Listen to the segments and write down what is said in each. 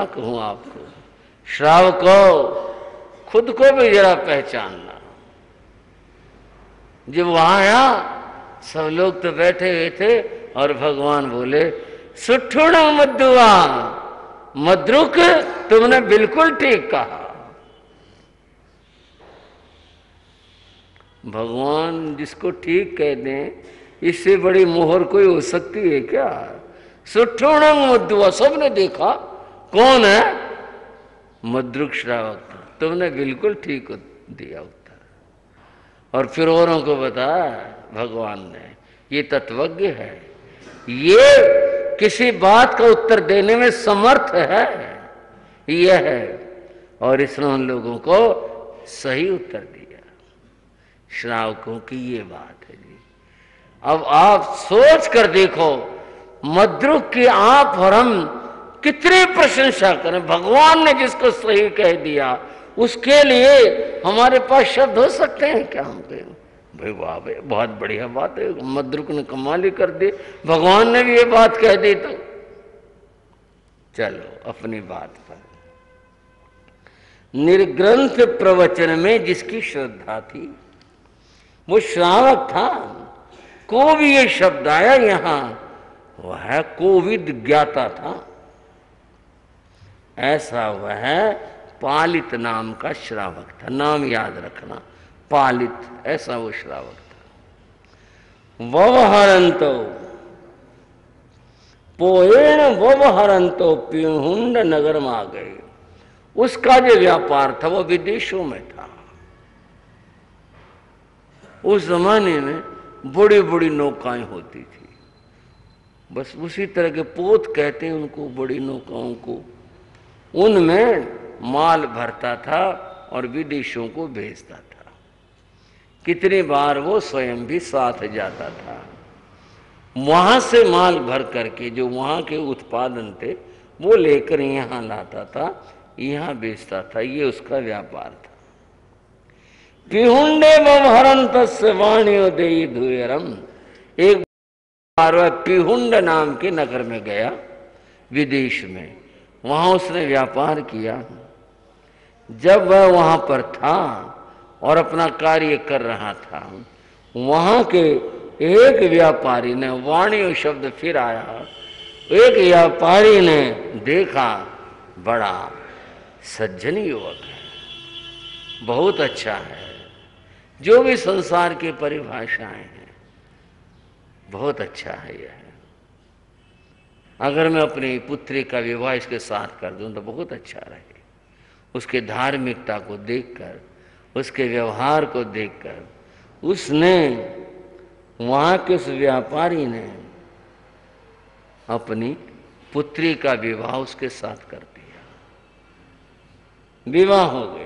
क्या कहूं आपको, श्रावको खुद को भी जरा पहचानना। जब वहां आया सब लोग तो बैठे हुए थे और भगवान बोले, सुठुण मद्दुआ, मद्रुक तुमने बिल्कुल ठीक कहा। भगवान जिसको ठीक कह दें, इससे बड़ी मोहर कोई हो सकती है क्या? सुठुण मद्दुआ, सबने देखा कौन है? मद्रुक श्रावक, तुमने बिल्कुल ठीक दिया उत्तर। और फिर औरों को बताया भगवान ने, ये तत्वज्ञ है, ये किसी बात का उत्तर देने में समर्थ है, यह है। और इसने उन लोगों को सही उत्तर दिया। श्रावकों की ये बात है जी। अब आप सोच कर देखो, मद्रुक की आप और हम कितनी प्रशंसा करें। भगवान ने जिसको सही कह दिया, उसके लिए हमारे पास शब्द हो सकते हैं क्या? हम कहें भाई वाह भाई, बहुत बढ़िया बात है, मद्रुक ने कमाल ही कर दी, भगवान ने भी ये बात कह दी तो चलो अपनी बात पर। निर्ग्रंथ प्रवचन में जिसकी श्रद्धा थी वो श्रावक था। को भी ये शब्द आया यहां, वह कोविद ज्ञाता था। ऐसा वह पालित नाम का श्रावक था। नाम याद रखना, पालित, ऐसा वो श्रावक था। ववहरंतो पोएण ववहरंतो पिहुंड नगर में आ गए। उसका जो व्यापार था वो विदेशों में था। उस जमाने में बड़ी बड़ी नौकाएं होती थी, बस उसी तरह के पोत कहते हैं उनको, बड़ी नौकाओं को। उनमें माल भरता था और विदेशों को भेजता था। कितनी बार वो स्वयं भी साथ जाता था। वहां से माल भर करके जो वहां के उत्पादन थे वो लेकर यहां लाता था, यहां बेचता था। ये उसका व्यापार था। पिहुंडे बहरंत वाणियो देई धुयरम। एक बार वह पिहुंड नाम के नगर में गया, विदेश में। वहां उसने व्यापार किया। जब वह वहां पर था और अपना कार्य कर रहा था, वहां के एक व्यापारी ने, वाणियो शब्द फिर आया, एक व्यापारी ने देखा बड़ा सज्जन युवक है, बहुत अच्छा है। जो भी संसार की परिभाषाएं हैं, बहुत अच्छा है यह। अगर मैं अपनी पुत्री का विवाह इसके साथ कर दूं तो बहुत अच्छा रहे। उसके धार्मिकता को देखकर, उसके व्यवहार को देखकर, उसने, वहां के उस व्यापारी ने अपनी पुत्री का विवाह उसके साथ कर दिया। विवाह हो गया।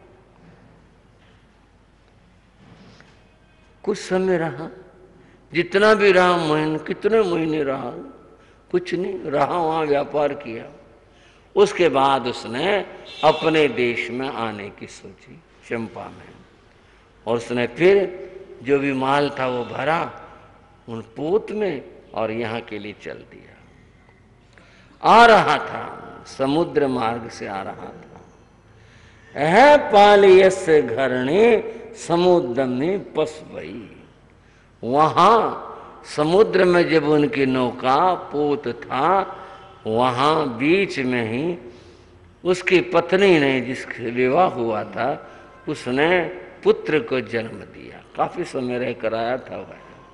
कुछ समय रहा, जितना भी रहा, महीने, कितने महीने रहा, कुछ नहीं रहा, वहां व्यापार किया। उसके बाद उसने अपने देश में आने की सोची, चंपा में। और उसने फिर जो भी माल था वो भरा उन पोत में और यहाँ के लिए चल दिया। आ रहा था, समुद्र मार्ग से आ रहा था। यह पालियस घरणे समुद्र में पसवई। वहां समुद्र में जब उनकी नौका पोत था, वहां बीच में ही उसकी पत्नी ने, जिसके विवाह हुआ था, उसने पुत्र को जन्म दिया। काफी समय रहकर आया था वह,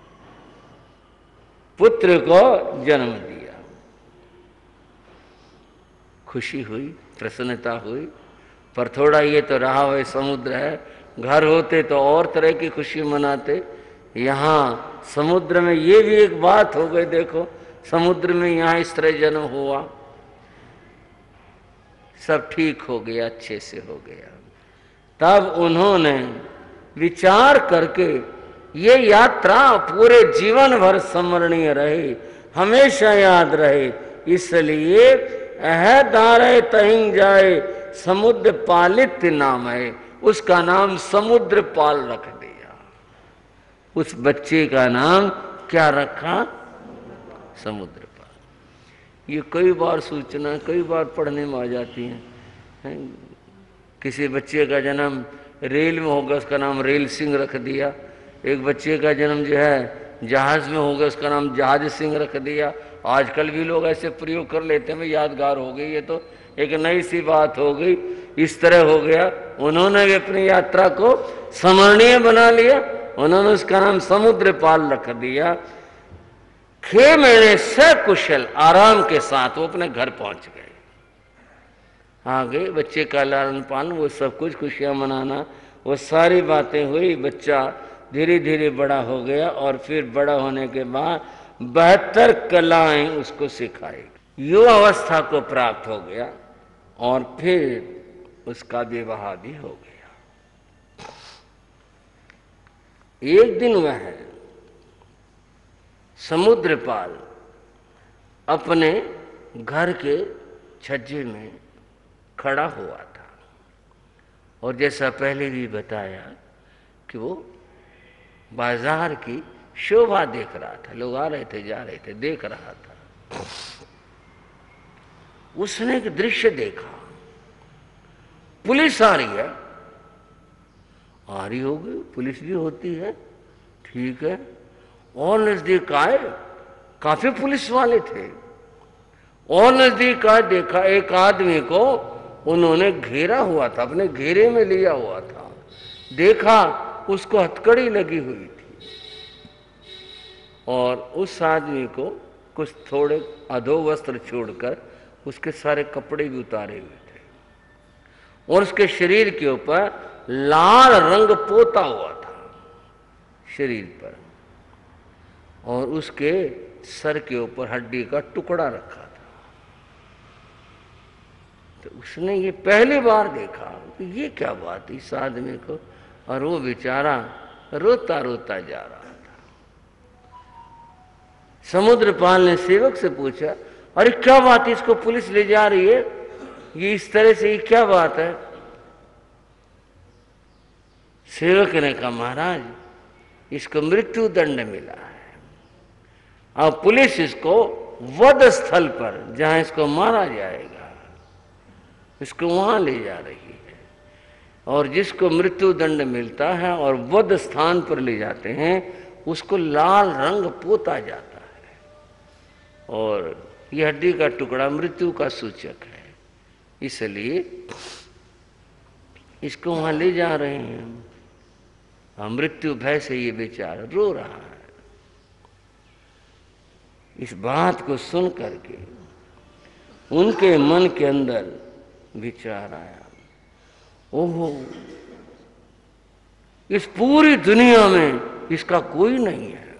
पुत्र को जन्म दिया। खुशी हुई, प्रसन्नता हुई। पर थोड़ा ये तो रहा हुआ समुद्र है, घर होते तो और तरह की खुशी मनाते। यहाँ समुद्र में ये भी एक बात हो गई, देखो समुद्र में यहाँ इस तरह जन्म हुआ, सब ठीक हो गया, अच्छे से हो गया। तब उन्होंने विचार करके ये यात्रा पूरे जीवन भर स्मरणीय रहे, हमेशा याद रहे, इसलिए अह दारे तहिं जाए समुद्र पालित नाम है। उसका नाम समुद्र पाल रख दिया। उस बच्चे का नाम क्या रखा? समुद्र पाल। ये कई बार सूचना कई बार पढ़ने में आ जाती हैं। किसी बच्चे का जन्म रेल में होगा, उसका नाम रेल सिंह रख दिया। एक बच्चे का जन्म जो है जहाज में होगा, उसका नाम जहाज सिंह रख दिया। आजकल भी लोग ऐसे प्रयोग कर लेते हैं, यादगार हो गई, ये तो एक नई सी बात हो गई। इस तरह हो गया, उन्होंने भी अपनी यात्रा को स्मरणीय बना लिया। उन्होंने उसका नाम समुद्रपाल रख दिया। 6 महीने सकुशल आराम के साथ वो अपने घर पहुंच गए। आ गए, बच्चे का लालन पालन, वो सब कुछ खुशियां मनाना, वो सारी बातें हुई। बच्चा धीरे धीरे बड़ा हो गया और फिर बड़ा होने के बाद 72 कलाएं उसको सिखाई। युवा अवस्था को प्राप्त हो गया और फिर उसका विवाह भी हो गया। एक दिन वह समुद्रपाल अपने घर के छज्जे में खड़ा हुआ था और जैसा पहले भी बताया कि वो बाजार की शोभा देख रहा था। लोग आ रहे थे, जा रहे थे, देख रहा था। उसने एक दृश्य देखा, पुलिस आ रही है। आ रही होगी, पुलिस भी होती है, ठीक है। और नजदीक आए, काफी पुलिस वाले थे। और नजदीक आए, देखा एक आदमी को उन्होंने घेरा हुआ था, अपने घेरे में लिया हुआ था। देखा उसको हथकड़ी लगी हुई थी और उस आदमी को कुछ थोड़े अधो वस्त्र छोड़कर उसके सारे कपड़े भी उतारे हुए थे और उसके शरीर के ऊपर लाल रंग पोता हुआ था शरीर पर, और उसके सर के ऊपर हड्डी का टुकड़ा रखा था। तो उसने ये पहली बार देखा कि ये क्या बात इस आदमी को, और वो बेचारा रोता रोता जा रहा था। समुद्रपाल ने सेवक से पूछा, अरे क्या बात, इसको पुलिस ले जा रही है, ये इस तरह से, ये क्या बात है? सेवक ने कहा, महाराज इसको मृत्यु दंड मिला है, अब पुलिस इसको वध स्थल पर जहां इसको मारा जाएगा इसको वहां ले जा रही है। और जिसको मृत्यु दंड मिलता है और वध स्थान पर ले जाते हैं उसको लाल रंग पोता जाता है और यह हड्डी का टुकड़ा मृत्यु का सूचक है, इसलिए इसको वहां ले जा रहे हैं। मृत्यु भय से ये बेचारा रो रहा है। इस बात को सुन करके उनके मन के अंदर विचार आया, ओहो इस पूरी दुनिया में इसका कोई नहीं है,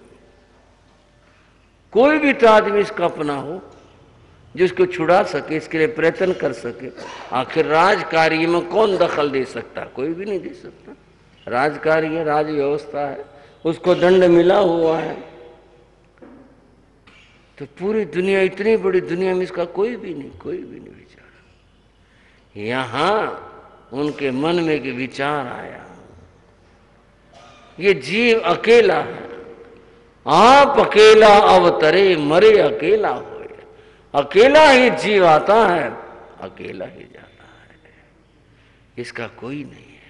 कोई भी तो आदमी इसका अपना हो जिसको छुड़ा सके, इसके लिए प्रयत्न कर सके। आखिर राजकार्य में कौन दखल दे सकता? कोई भी नहीं दे सकता। राजकार्य राज व्यवस्था है, उसको दंड मिला हुआ है, तो पूरी दुनिया, इतनी बड़ी दुनिया में इसका कोई भी नहीं विचार। यहां उनके मन में एक विचार आया, ये जीव अकेला है, आप अकेला अवतरे मरे अकेला होए। अकेला ही जीव आता है, अकेला ही जाता है, इसका कोई नहीं है।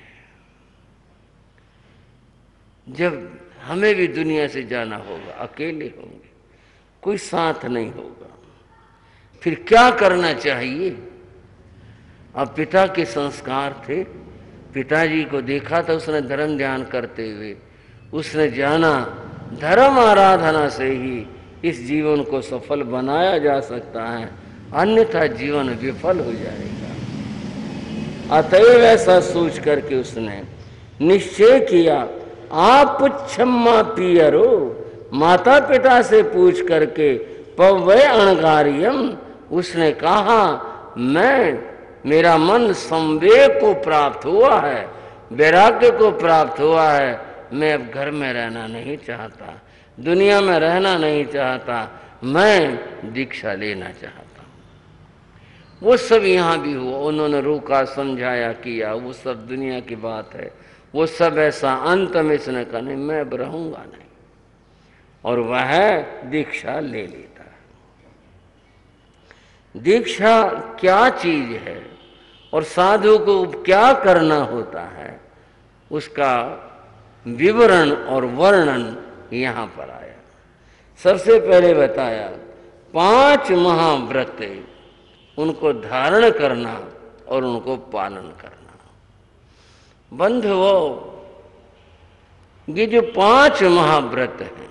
जब हमें भी दुनिया से जाना होगा, अकेले होंगे, कोई साथ नहीं होगा, फिर क्या करना चाहिए? अब पिता के संस्कार थे, पिताजी को देखा था उसने धर्म ध्यान करते हुए, उसने जाना धर्म आराधना से ही इस जीवन को सफल बनाया जा सकता है, अन्यथा जीवन विफल हो जाएगा। अतएव ऐसा सोच करके उसने निश्चय किया, आप क्षमा पियरो, माता पिता से पूछ करके पवै अणगारियम, उसने कहा मेरा मन संवेग को प्राप्त हुआ है, वैराग्य को प्राप्त हुआ है, मैं अब घर में रहना नहीं चाहता, दुनिया में रहना नहीं चाहता, मैं दीक्षा लेना चाहता हूँ। वो सब यहाँ भी हुआ, उन्होंने रोका, समझाया, किया, वो सब दुनिया की बात है, वो सब ऐसा। अंत में इसने कहा नहीं, मैं अब रहूंगा नहीं, और वह दीक्षा ले लेता है। दीक्षा क्या चीज है और साधु को क्या करना होता है, उसका विवरण और वर्णन यहां पर आया। सबसे पहले बताया 5 महाव्रत, उनको धारण करना और उनको पालन करना। बंधुओं, ये जो 5 महाव्रत हैं,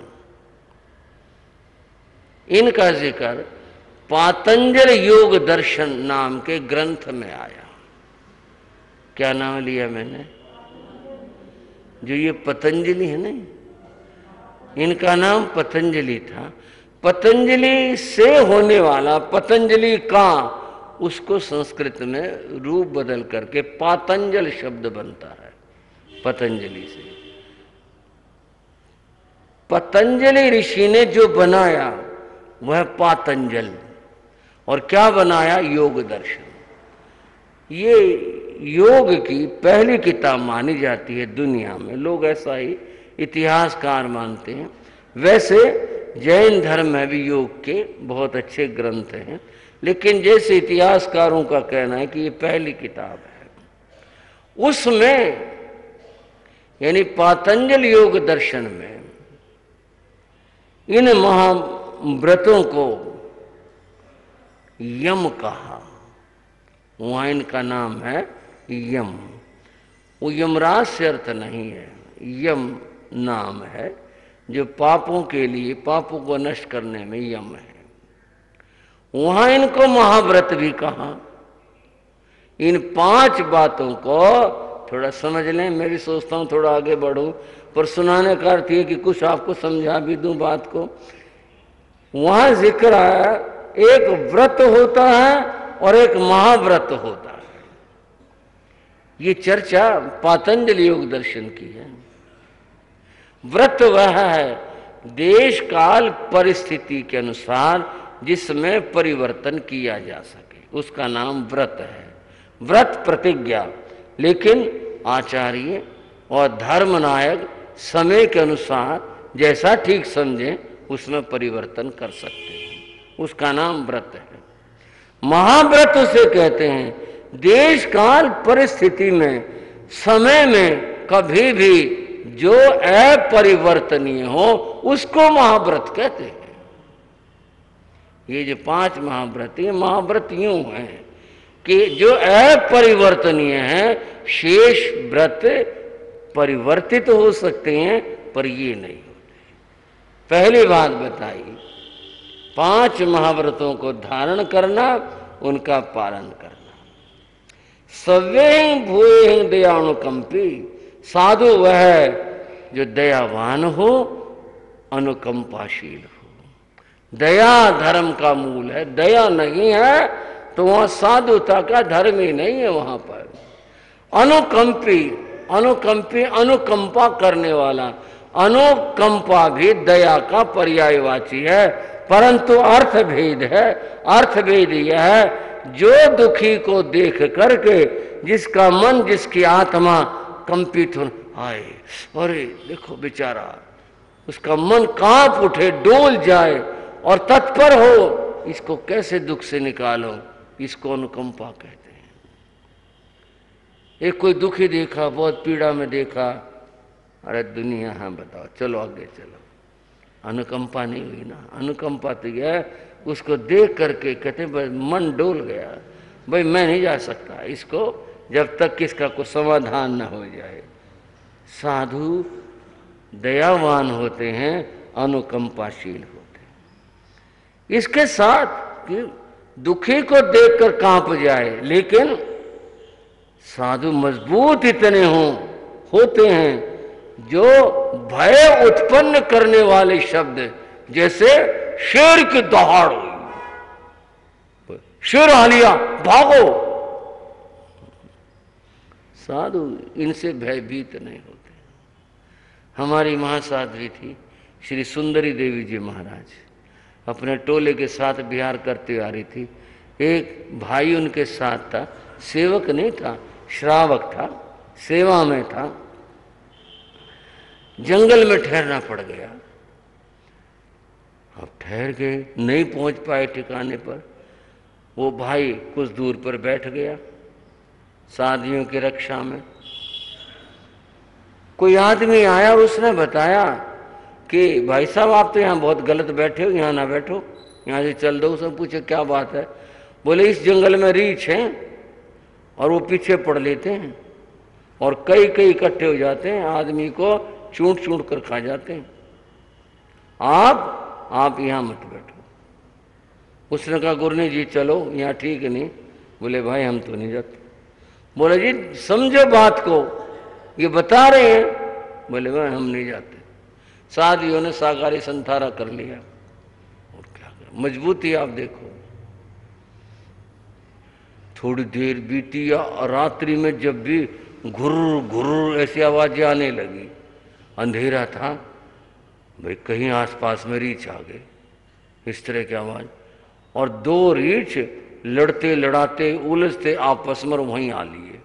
इनका जिक्र पातंजल योग दर्शन नाम के ग्रंथ में आया। क्या नाम लिया मैंने? जो ये पतंजलि है नहीं, इनका नाम पतंजलि था। पतंजलि से होने वाला पतंजलि का, उसको संस्कृत में रूप बदल करके पातंजल शब्द बनता है। पतंजलि से पतंजलि ऋषि ने जो बनाया वह पातंजल, और क्या बनाया? योग दर्शन। ये योग की पहली किताब मानी जाती है दुनिया में, लोग ऐसा ही इतिहासकार मानते हैं। वैसे जैन धर्म में भी योग के बहुत अच्छे ग्रंथ हैं, लेकिन जैसे इतिहासकारों का कहना है कि ये पहली किताब है। उसमें यानी पातंजल योग दर्शन में इन महाव्रतों को यम कहा। वहां इनका नाम है यम। वो यमराज से अर्थ नहीं है, यम नाम है जो पापों के लिए, पापों को नष्ट करने में यम है। वहां इनको महाव्रत भी कहा। इन 5 बातों को थोड़ा समझ लें। मैं भी सोचता हूं थोड़ा आगे बढ़ूं, पर सुनाने का अर्थ ये कि कुछ आपको समझा भी दूं बात को। वहां जिक्र आया, एक व्रत होता है और एक महाव्रत होता है। ये चर्चा पातंजल योग दर्शन की है। व्रत वह है देश काल परिस्थिति के अनुसार जिसमें परिवर्तन किया जा सके, उसका नाम व्रत है। व्रत प्रतिज्ञा, लेकिन आचार्य और धर्मनायक समय के अनुसार जैसा ठीक समझें उसमें परिवर्तन कर सकते हैं, उसका नाम व्रत है। महाव्रत उसे कहते हैं देश काल परिस्थिति में, समय में कभी भी जो अपरिवर्तनीय हो उसको महाव्रत कहते हैं। ये जो 5 महाव्रत, ये महाव्रत यूं हैं कि जो अपरिवर्तनीय है, शेष व्रत परिवर्तित हो सकते हैं पर ये नहीं होते। पहली बात बताई, 5 महाव्रतों को धारण करना, उनका पालन करना। सव्ये भूये दयानुकंपी, साधु वह है जो दयावान हो, अनुकंपाशील हो। दया धर्म का मूल है। दया नहीं है तो वहां साधुता का धर्म ही नहीं है। वहां पर अनुकंपी, अनुकंपी अनुकंपा करने वाला। अनुकंपा भी दया का पर्यायवाची है, परंतु अर्थ भेद है। अर्थ भेद यह है जो दुखी को देख करके जिसका मन, जिसकी आत्मा कंपित हो आए, अरे देखो बेचारा, उसका मन कांप उठे, डोल जाए और तत्पर हो इसको कैसे दुख से निकालो, इसको अनुकंपा कहते हैं। एक कोई दुखी देखा, बहुत पीड़ा में देखा, अरे दुनिया, हाँ बताओ, चलो आगे चलो, अनुकंपा नहीं हुई ना। अनुकंपा तो यह है उसको देख करके कहते भाई मन डोल गया, भाई मैं नहीं जा सकता इसको जब तक इसका कोई समाधान न हो जाए। साधु दयावान होते हैं, अनुकंपाशील होते हैं। इसके साथ कि दुखी को देखकर कांप जाए, लेकिन साधु मजबूत इतने होते हैं जो भय उत्पन्न करने वाले शब्द, जैसे शेर की दहाड़ हुई, शेर आ लिया भागो, साधु इनसे भयभीत नहीं होते। हमारी महासाध्वी थी श्री सुंदरी देवी जी महाराज, अपने टोले के साथ बिहार करते आ रही थी। एक भाई उनके साथ था, सेवक नहीं था, श्रावक था, सेवा में था। जंगल में ठहरना पड़ गया। अब ठहर गए, नहीं पहुंच पाए ठिकाने पर। वो भाई कुछ दूर पर बैठ गया साधियों की रक्षा में। कोई आदमी आया और उसने बताया कि भाई साहब आप तो यहाँ बहुत गलत बैठे हो, यहाँ ना बैठो, यहाँ से चल दो। उसने पूछे क्या बात है? बोले इस जंगल में रीछ हैं और वो पीछे पड़ लेते हैं और कई कई इकट्ठे हो जाते हैं, आदमी को चूंट चूंट कर खा जाते हैं। आप यहाँ मत बैठो। उसने कहा गुरु जी चलो, यहाँ ठीक नहीं। बोले भाई हम तो नहीं जाते। बोले जी समझो बात को, ये बता रहे हैं। बोले भाई हम नहीं जाते। साधियों ने साकारी संथारा कर लिया और क्या कर, मजबूती आप देखो। थोड़ी देर बीती या रात्रि में जब भी घुर्र घुर्र ऐसी आवाजें आने लगी, अंधेरा था, भाई कहीं आसपास में रीछ आ गए, इस तरह की आवाज। और दो रीछ लड़ते लड़ाते उलझते आपस में वहीं आ लिए।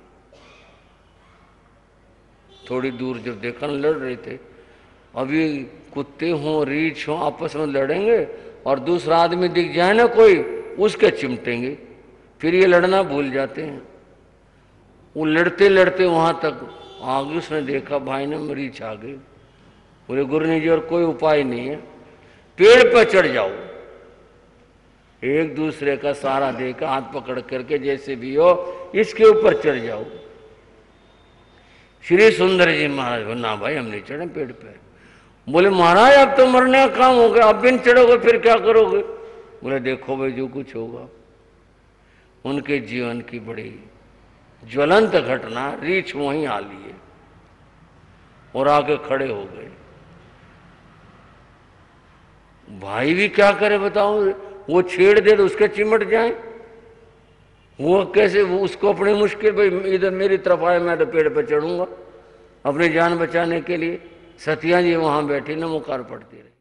थोड़ी दूर जब देखा न लड़ रहे थे, अभी कुत्ते हों रीछ हों आपस में लड़ेंगे और दूसरा आदमी दिख जाए ना कोई, उसके चिमटेंगे, फिर ये लड़ना भूल जाते हैं। वो लड़ते लड़ते वहां तक आ गए। उसने देखा भाई ने रीछ आ गई। बोले गुरु जी और कोई उपाय नहीं है, पेड़ पर चढ़ जाओ। एक दूसरे का सहारा देकर हाथ पकड़ करके जैसे भी हो इसके ऊपर चढ़ जाओ। श्री सुंदर जी महाराज बोले ना भाई हम नहीं चढ़े पेड़ पे। बोले महाराज अब तो मरने का काम हो गया, अब भी नहीं चढ़ोगे फिर क्या करोगे? बोले देखो भाई जो कुछ होगा। उनके जीवन की बड़ी ज्वलंत घटना, रीछ वहीं आ लिए और आके खड़े हो गए। भाई भी क्या करे बताओ, वो छेड़ दे तो उसके चिमट जाए, वो कैसे, वो उसको अपनी मुश्किल, भाई इधर मेरी तरफ आए मैं तो पेड़ पर चढ़ूंगा अपनी जान बचाने के लिए। सतिया जी वहां बैठी नमोकार पढ़ती रही।